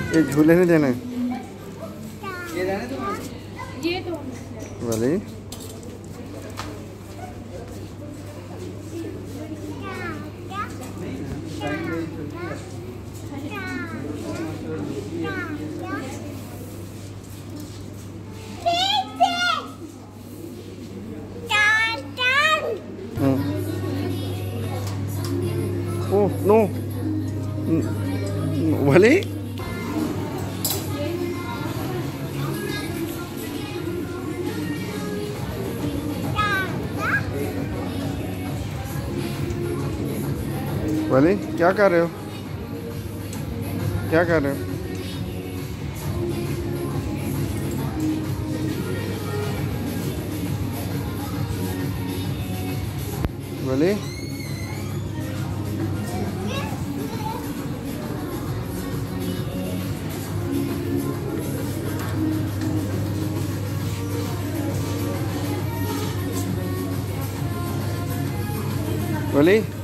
ये झूले नहीं देने ये रहने दो। ये तो वाली ओह नो वाली वाली क्या कर रहे हो, क्या कर रहे हो? वाली वाली